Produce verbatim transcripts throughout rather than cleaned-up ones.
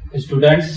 Students,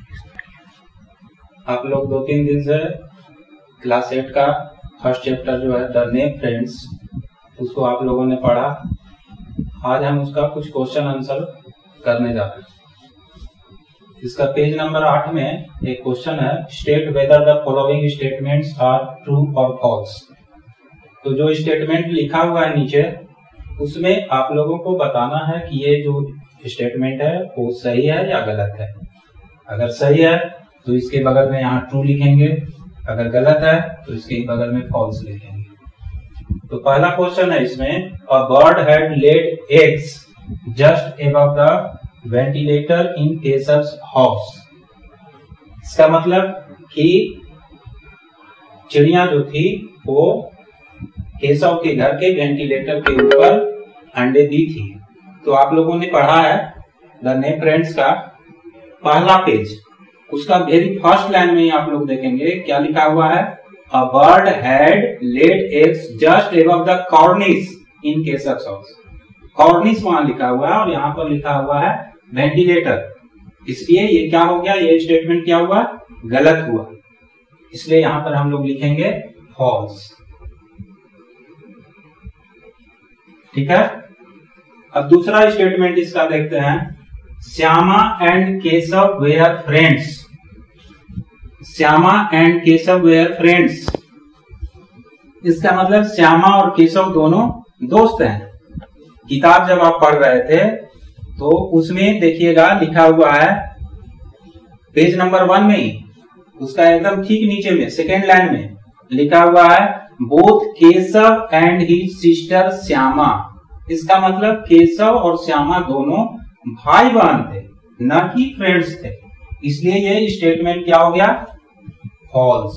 आप लोग दो तीन दिन से क्लास एट का फर्स्ट चैप्टर जो है द नेम फ्रेंड्स, उसको आप लोगों ने पढ़ा। आज हम उसका कुछ क्वेश्चन आंसर करने जा रहे हैं। इसका पेज नंबर आठ में एक क्वेश्चन है, state whether the following statements are true और फॉल्स। तो जो स्टेटमेंट लिखा हुआ है नीचे, उसमें आप लोगों को बताना है कि ये जो स्टेटमेंट है वो सही है या गलत है। अगर सही है तो इसके बगल में यहाँ ट्रू लिखेंगे, अगर गलत है तो इसके बगल में फॉल्स लिखेंगे। तो पहला क्वेश्चन है इसमें, a bird had laid eggs just above the ventilator in Keshav's house. इसका मतलब कि चिड़िया जो थी वो केशव के घर के वेंटिलेटर के ऊपर अंडे दी थी। तो आप लोगों ने पढ़ा है द नेम फ्रेंड्स का पहला पेज, उसका वेरी फर्स्ट लाइन में ही आप लोग देखेंगे क्या लिखा हुआ है, a bird had laid eggs just above the cornice in Keshav's house. Cornice वहां लिखा हुआ है और यहाँ पर लिखा हुआ है वेंटिलेटर, इसलिए ये क्या हो गया, ये स्टेटमेंट क्या हुआ, गलत हुआ। इसलिए यहाँ पर हम लोग लिखेंगे फॉल्स। ठीक है। अब दूसरा स्टेटमेंट इसका देखते हैं, Shyama and Keshav were friends. Shyama and Keshav were friends, इसका मतलब श्यामा और केशव दोनों दोस्त हैं। किताब जब आप पढ़ रहे थे तो उसमें देखिएगा लिखा हुआ है पेज नंबर वन में ही, उसका एकदम ठीक नीचे में सेकेंड लाइन में लिखा हुआ है, both Keshav and his sister Shyama. इसका मतलब केशव और श्यामा दोनों भाई बहन थे, न कि फ्रेंड्स थे। इसलिए ये स्टेटमेंट क्या हो गया, फॉल्स।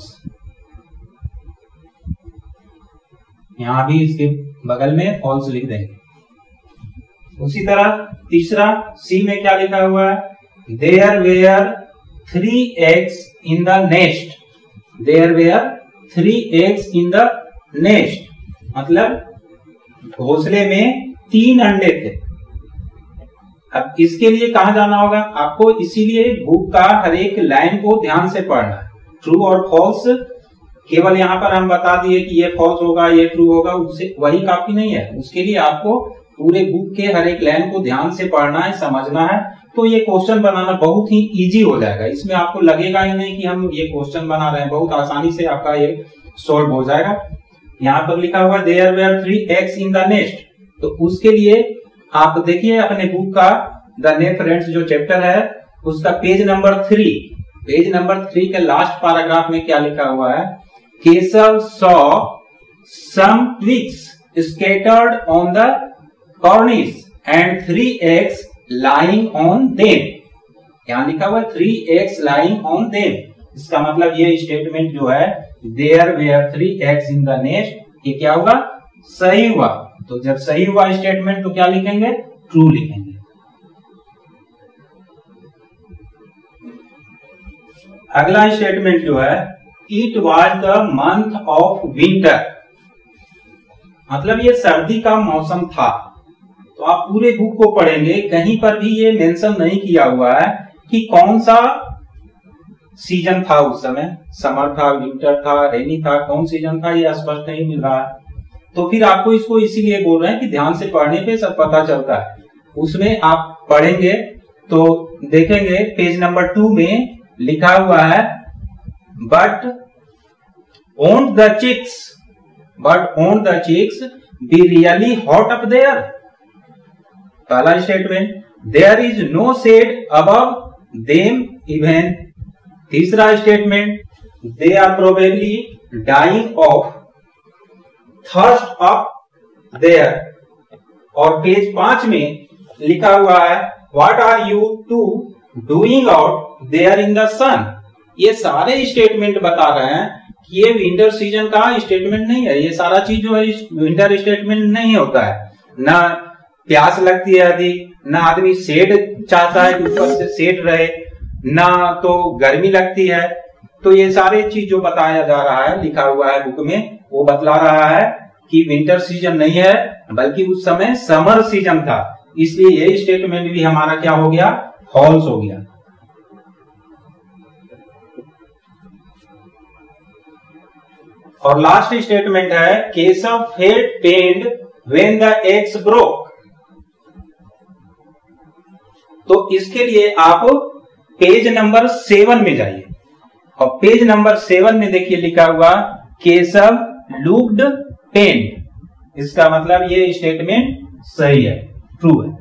यहां भी इसके बगल में फॉल्स लिख देंगे। उसी तरह तीसरा सी में क्या लिखा हुआ है, there were three eggs in the nest. There were three eggs in the nest, मतलब घोंसले में तीन अंडे थे। अब इसके लिए कहां जाना होगा आपको, इसीलिए बुक का हर एक लाइन को ध्यान से पढ़ना है। ट्रू और फॉल्स केवल यहाँ पर हम बता दिए कि ये फॉल्स होगा, ये ट्रू होगा, उससे वही काफी नहीं है। उसके लिए आपको पूरे बुक के हर एक लाइन को ध्यान से पढ़ना है, समझना है। तो ये क्वेश्चन बनाना बहुत ही इजी हो जाएगा। इसमें आपको लगेगा ही नहीं कि हम ये क्वेश्चन बना रहे हैं, बहुत आसानी से आपका ये सॉल्व हो जाएगा। यहाँ पर लिखा हुआ there were three eggs in the nest, तो उसके लिए आप देखिए अपने बुक का द नेम फ्रेंड्स जो चैप्टर है उसका page number three, page number three के लास्ट पैराग्राफ में क्या लिखा हुआ है, Keshav saw some twigs scattered on the cornice and three eggs lying on them. यहाँ लिखा हुआ three eggs lying on them. इसका मतलब ये स्टेटमेंट जो है there were three eggs in the nest, ये क्या हुआ, सही हुआ। तो जब सही हुआ स्टेटमेंट तो क्या लिखेंगे, ट्रू लिखेंगे। अगला स्टेटमेंट जो है, it was the month of winter, मतलब ये सर्दी का मौसम था। तो आप पूरे बुक को पढ़ेंगे, कहीं पर भी ये मेंशन नहीं किया हुआ है कि कौन सा सीजन था उस समय, समर था, विंटर था, रेनी था, कौन सीजन था ये स्पष्ट नहीं मिल रहा है। तो फिर आपको इसको इसीलिए बोल रहे हैं कि ध्यान से पढ़ने पे सब पता चलता है। उसमें आप पढ़ेंगे तो देखेंगे पेज नंबर टू में लिखा हुआ है, but won't the chicks but won't the chicks be really hot up there. पहला statement, there is no shade above them even. तीसरा statement, they are probably dying of thirst up there. और पेज पांच में लिखा हुआ है, what are you two doing out there in the sun. ये सारे स्टेटमेंट बता रहे हैं कि ये विंटर सीजन का स्टेटमेंट नहीं है। ये सारा चीज जो है विंटर स्टेटमेंट नहीं होता है। ना प्यास लगती है यदि, ना आदमी शेड चाहता है कि ऊपर से शेड रहे, ना तो गर्मी लगती है। तो ये सारे चीज जो बताया जा रहा है, लिखा हुआ है बुक में, वो बतला रहा है कि विंटर सीजन नहीं है, बल्कि उस समय समर सीजन था। इसलिए ये स्टेटमेंट भी हमारा क्या हो गया, फॉल्स हो गया। और लास्ट स्टेटमेंट है Keshav felt pained when the eggs broke. तो इसके लिए आप पेज नंबर सेवन में जाइए और पेज नंबर सेवन में देखिए लिखा हुआ केशव लुक्ड पेन्ड। इसका मतलब ये स्टेटमेंट सही है, ट्रू है।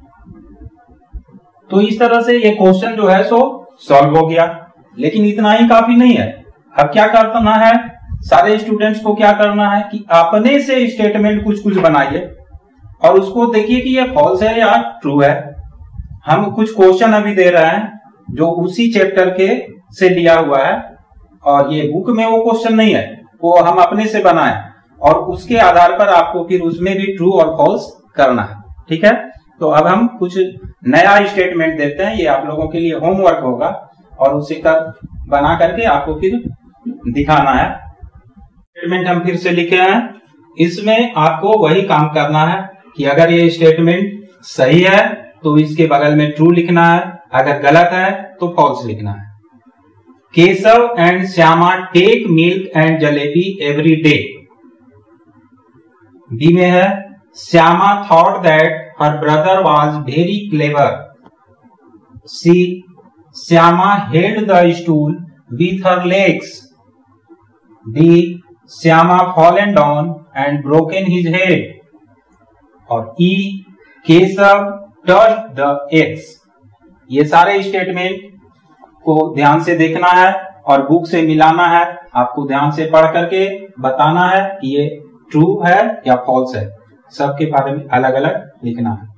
तो इस तरह से ये क्वेश्चन जो है सो सॉल्व हो गया। लेकिन इतना ही काफी नहीं है, अब क्या करना है, सारे स्टूडेंट्स को क्या करना है कि अपने से स्टेटमेंट कुछ कुछ बनाइए और उसको देखिए कि ये फॉल्स है या ट्रू है। हम कुछ क्वेश्चन अभी दे रहे हैं जो उसी चैप्टर के से लिया हुआ है और ये बुक में वो क्वेश्चन नहीं है, वो हम अपने से बनाए और उसके आधार पर आपको फिर उसमें भी ट्रू और फॉल्स करना है। ठीक है, तो अब हम कुछ नया स्टेटमेंट देते हैं, ये आप लोगों के लिए होमवर्क होगा और उसे कर बना करके आपको फिर दिखाना है। स्टेटमेंट हम फिर से लिखे हैं, इसमें आपको वही काम करना है कि अगर ये स्टेटमेंट सही है तो इसके बगल में ट्रू लिखना है, अगर गलत है तो फॉल्स लिखना है। Keshav and Shyama take milk and jalebi every day. B में है Shyama thought that her brother was very clever. C Shyama held the stool with her legs. D Shyama fallen down and broken his head. और E Keshav touched the eggs. ये सारे statement को ध्यान से देखना है और बुक से मिलाना है। आपको ध्यान से पढ़ करके बताना है कि ये ट्रू है या फॉल्स है, सबके बारे में अलग अलग लिखना है।